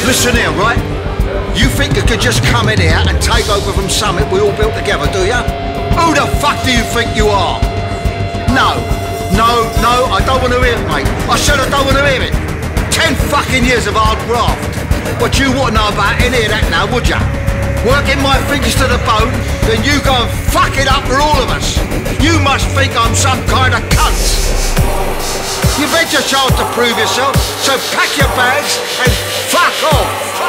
Listen here, right? You think you could just come in here and take over from something we all built together, do you? Who the fuck do you think you are? No, I don't want to hear it, mate. I said I don't want to hear it. 10 fucking years of hard graft. But you wouldn't know about any of that now, would you? Working my fingers to the bone, then you go and fuck it up for all of us. You must think I'm some kind of cunt. You've had your chance to prove yourself, so pack your bags and fuck off.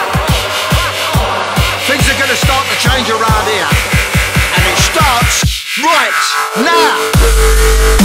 Things are gonna start to change around here, and it starts right now.